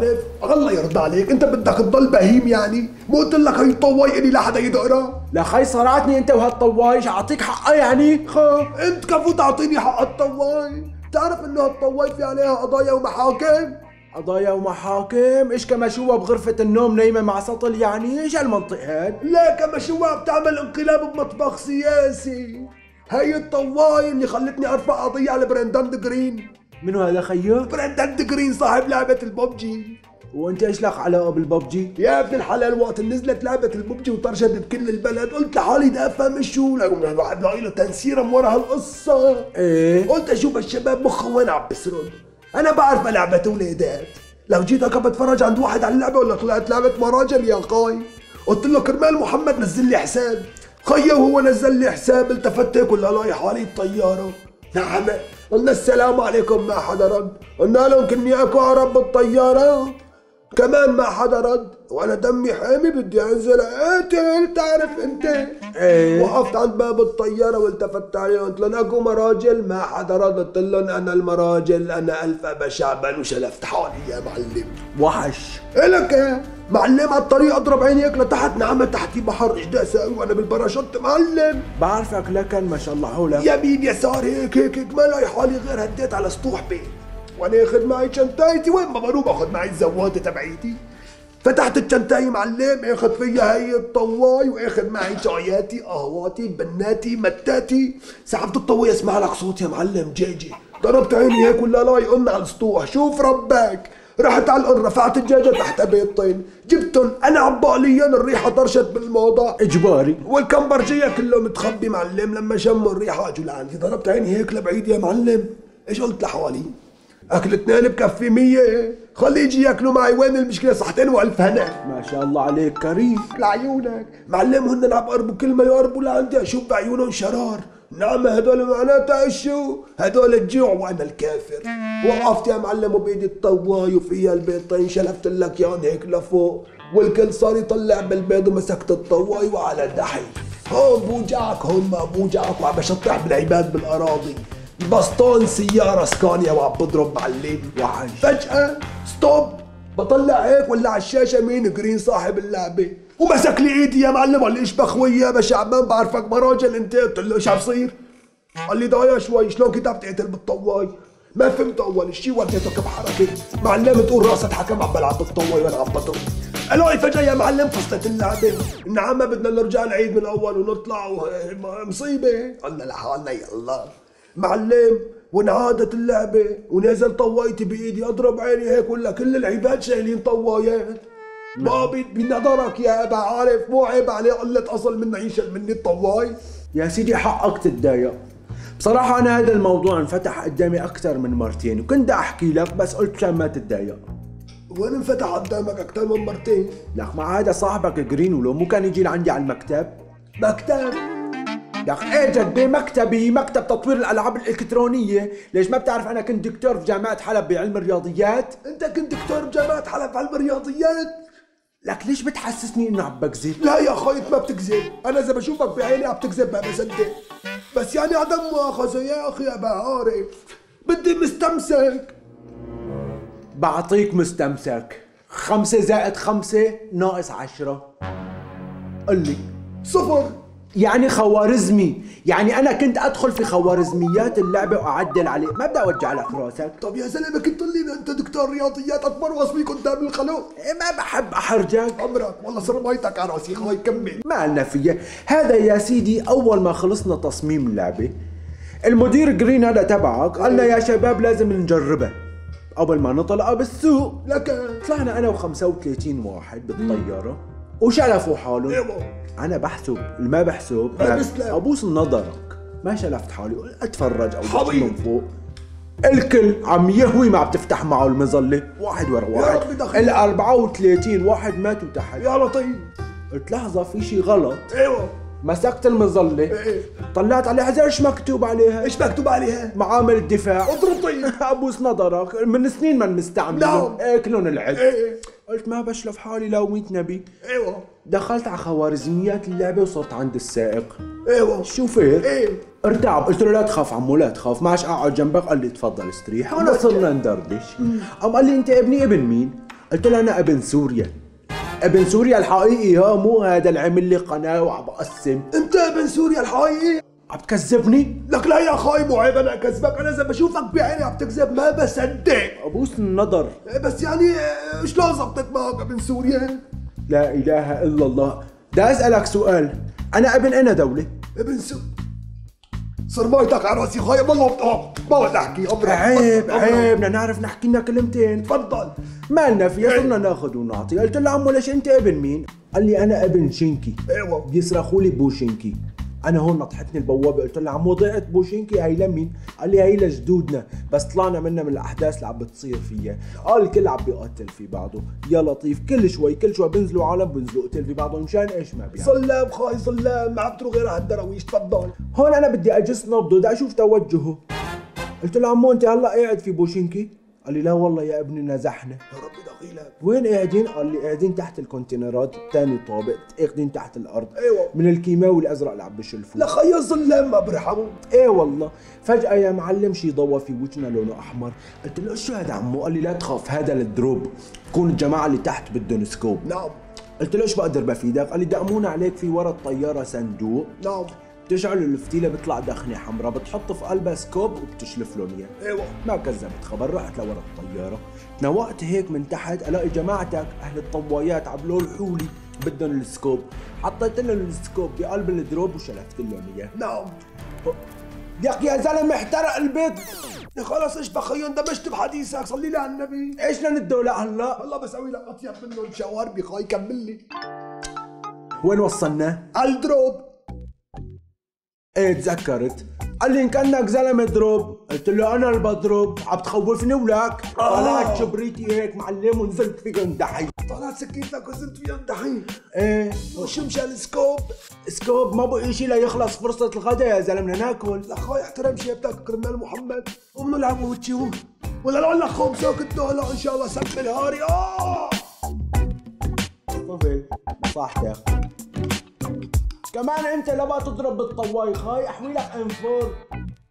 عارف الله يرضى عليك، انت بدك تضل بهيم يعني؟ مو قلت لك هي الطواي الي لحدا يدقرها؟ لا خي صرعتني انت وهالطواي، اعطيك حقها يعني؟ انت كفو تعطيني حق الطواي؟ تعرف انه الطواي في عليها قضايا ومحاكم؟ قضايا ومحاكم؟ ايش كمشوها بغرفة النوم نايمة مع سطل يعني؟ ايش هالمنطق هاد؟ لا كمشوها بتعمل انقلاب بمطبخ سياسي. هي الطواي اللي خلتني ارفع قضية على برندان جرين. منو هذا خيو؟ برندان جرين صاحب لعبة الببجي. وانت ايش لك علاقة بالببجي؟ يا ابن الحلال وقت نزلت لعبة الببجي وطرشت بكل البلد قلت لحالي بدي افهم شو، لقوم الواحد لاقي له تنسيرة من ورا هالقصة. ايه؟ قلت اشوف الشباب مخه وين عم بسرد. انا بعرف لعبة ولادات، لو جيت هكا بتفرج عند واحد على اللعبة ولا طلعت لعبة مراجل يا خاي. قلت له كرمال محمد نزل لي حساب. خيو هو نزل لي حساب، التفت هيك ولا لاقي حالي الطيارة. نعم قلنا السلام عليكم ما حدا رد، قلنا لهم كني اكو عرب بالطيارة كمان ما حدا رد، وانا دمي حامي بدي انزل اقتل تعرف انت. ايه؟ وقفت عند باب الطيارة والتفت عليهم قلت لهم اكو مراجل ما حدا رد، قلت لهم انا المراجل انا الف ابا شعبان وشلفت حالي يا معلم. وحش الك معلم على الطريق اضرب عيني هيك لتحت، نعم تحتي بحر ايش بدي اسوي وانا بالباراشوت معلم؟ بعرفك لكن ما شاء الله حولك يمين يسار هيك ما لاقي حالي غير هديت على سطوح بيت، وانا اخذ معي شنطايتي وين ما بروح باخذ معي الزواده تبعيتي. فتحت الشنطاي معلم اخذ فيها هي الطواي واخذ معي شاياتي قهواتي بناتي متاتي. سحبت الطواي اسمع لك صوت يا معلم جيجي، ضربت عيني هيك ولا لا يقلنا على السطوح شوف ربك. رحت على القن رفعت الدجاجة تحت بيضتين جبتن انا عباليا الريحة طرشت بالموضع اجباري، والكمبرجية كله متخبي معلم. لما شموا الريحة اجوا لعندي ضربت عيني هيك لبعيد يا معلم. ايش قلت لحالي؟ اكل اثنين بكفي 100 خلي يجي ياكلوا معي، وين المشكلة؟ صحتين والف هنا. ما شاء الله عليك كريم لعيونك معلم. هن عم يقربوا كل ما يقربوا لعندي اشوف بعيونهم شرار. نعم هدول معناتها شو؟ هدول الجوع وانا الكافر. وقفت يا معلم وبايدي الطواي وفيها البيضتين شلفت لك يان هيك لفوق، والكل صار يطلع بالبيض ومسكت الطواي وعلى دحي. هون بوجعك هون ما بوجعك، وعم بشطح بالعباد بالاراضي. بسطون سيارة سكانيا وعم بضرب معلم. وحش. فجأة ستوب بطلع هيك ولا على الشاشة مين؟ جرين صاحب اللعبة، ومسك لي ايدي يا معلم قال لي ايش بخوي يا شعبان بعرفك مراجل انت. قلت له ايش عم بصير؟ قال لي ضايع شوي شلون كنت عم تقتل بالطواي؟ ما فهمت اول شيء وديته كم حركة معلم تقول راسة حكم عم بلعب بالطواي وانا عم بضرب. الاقي فجأة يا معلم فصلت اللعبة. نعم بدنا نرجع نعيد من الاول ونطلع مصيبة. قلنا لحالنا يلا معلم، وانعادت اللعبة ونزل طوايتي بايدي اضرب عيني هيك ولا كل العباد شايلين طوايات. بابي بنظرك يا ابا عارف مو عيب عليه قلة اصل منه يشيل مني الطواي؟ يا سيدي حقك تتضايق. بصراحة أنا هذا الموضوع انفتح قدامي أكثر من مرتين وكنت أحكي لك بس قلت عشان ما تتضايق. وين انفتح قدامك أكثر من مرتين؟ لك مع هذا صاحبك جرين ولو مو كان يجي لعندي على المكتب؟ مكتب؟ لك ايه جدي مكتبي، مكتب تطوير الألعاب الإلكترونية. ليش ما بتعرف أنا كنت دكتور في جامعة حلب بعلم الرياضيات؟ أنت كنت دكتور بجامعة حلب بعلم الرياضيات؟ لك ليش بتحسسني إنه عم بكذب؟ لا يا أخي أنت ما بتكذب، أنا إذا بشوفك بعيني عم تكذب ما بصدق. بس يعني عدم مؤاخذة يا أخي أبا عارف بدي مستمسك. بعطيك مستمسك. 5 زائد 5 ناقص 10. قل لي. 0. يعني خوارزمي، يعني انا كنت ادخل في خوارزميات اللعبه واعدل عليه، ما بدي اوجع لك راسك. طب يا زلمه كنت تقول لي انت دكتور رياضيات اكبر وصفي قدام الخلق. ما بحب احرجك. عمرك والله صار ميتك على راسي. خاي كمل. ما لنا فيها. هذا يا سيدي اول ما خلصنا تصميم اللعبه المدير جرين هذا تبعك قال لنا يا شباب لازم نجربها قبل ما نطلع بالسوق. لك طلعنا انا و35 واحد بالطياره وشلفوا حالهم. ايوه انا بحسب ما بحسب ابوس نظرك ما شلفت حالي اتفرج او من فوق. الكل عم يهوي ما بتفتح معه المظله واحد ورا واحد. ال 34 واحد ماتوا تحت. يا لطيف. قلت لحظه في شيء غلط. ايوه مسكت المظله. ايه طلعت عليها ايش مكتوب عليها؟ ايش مكتوب عليها؟ معامل الدفاع. اضرب ابوس نظرك من سنين ما بنستعملهم. اكلون العد. ايه قلت ما بشلف حالي لو 100 نبي. ايوه دخلت على خوارزميات اللعبه وصرت عند السائق. ايوه الشوفير. ايه ارتعب. قلت له لا تخاف عمو لا تخاف معش اقعد جنبك. قال لي تفضل استريح. وانا صرنا ندردش. قام قال لي انت ابني ابن مين؟ قلت له انا ابن سوريا، ابن سوريا الحقيقي، ها مو هذا اللي عمل لي قناه وعم بقسم. انت ابن سوريا الحقيقي؟ عم تكذبني؟ لك لا يا خاي، مو عيب انا اكذبك، انا اذا بشوفك بعيني عم تكذب ما بصدق. ابوس النظر. بس يعني شلون زبطت معك ابن سوريا؟ لا اله الا الله. بدي اسالك سؤال، انا ابن انا دوله؟ ابن سوريا. صر ميتك على راسي خاي، والله ما بدي احكي. عيب عيب، بدنا نعرف نحكي لنا كلمتين. تفضل. مالنا فيها، صرنا ناخذ ونعطي. قلت له عمو ليش انت ابن مين؟ قال لي انا ابن شنكي. ايوه. بيصرخوا لي بوشنكي. انا هون نطحتني البوابه، قلت له عمو ضيعت بوشنكي، هي لمين؟ قال لي هي لجدودنا، بس طلعنا منها من الاحداث اللي عم بتصير فيها. قال الكل عم بيقتل في بعضه، يا لطيف كل شوي بنزلوا عالم بنزلوا قتل في بعضهم، مشان ايش ما بيعمل. سلام خاي سلام، ما عم تروح غير على الدراويش. تفضل. هون انا بدي اجس نبضه، بدي اشوف توجهه. قلت له عمو انت هلا قاعد في بوشنكي؟ قال لي لا والله يا ابني نزحنا. يا ربي دخيلك. وين قاعدين؟ قال لي قاعدين تحت الكونتينرات، ثاني طابق، قاعدين تحت الارض. ايوه. من الكيماوي الازرق اللي عم بشلفوه. لا خيا ظلام ما برحمه. ايه والله. فجأة يا معلم شي ضوى في وجهنا لونه احمر. قلت له شو هذا عمو؟ قال لي لا تخاف، هذا الدروب، بكون الجماعة اللي تحت بدهم سكوب. نعم. قلت له ايش بقدر بفيدك؟ قال لي دقمونا عليك في ورا الطيارة صندوق. نعم. بتشعل الفتيله بيطلع دخنه حمراء، بتحط في قلبها سكوب وبتشلف لهم اياه. ايوه. ما كذبت خبر، رحت لورا الطياره، تنوقت هيك من تحت الاقي جماعتك اهل الطوايات عم يلوحوا لي بدهم السكوب. حطيت لهم السكوب بقلب الدروب وشلفت لهم اياه. نعم. يا اخي يا زلمه احترق البيت. يا خلص ايش بخي، اندمجت بحديثك، صلي لي على النبي. ايش بدنا ندو هلا؟ والله بسوي لك اطيب منه الشواربي خاي، كمل لي. وين وصلنا؟ على الدروب. ايه تذكرت. قال لي ان كانك زلمه دروب. قلت له انا اللي بضرب، عم تخوفني ولك. طلعت شبريتي هيك معلم ونزلت فيهم دحي. طلعت سكيتك ونزلت فيهم دحي. ايه. وشو مشان سكوب؟ سكوب ما بقي شيء ليخلص فرصة الغداء يا زلمة، ناكل. لا خاي احترم شيبتك كرمال محمد، قوم نلعب وتشوف. ولا لو لك خوم ساكت هلا ان شاء الله سب الهاري. طفل صحتك. كمان انت لما تضرب بالطواي خاي احوي لك انفور.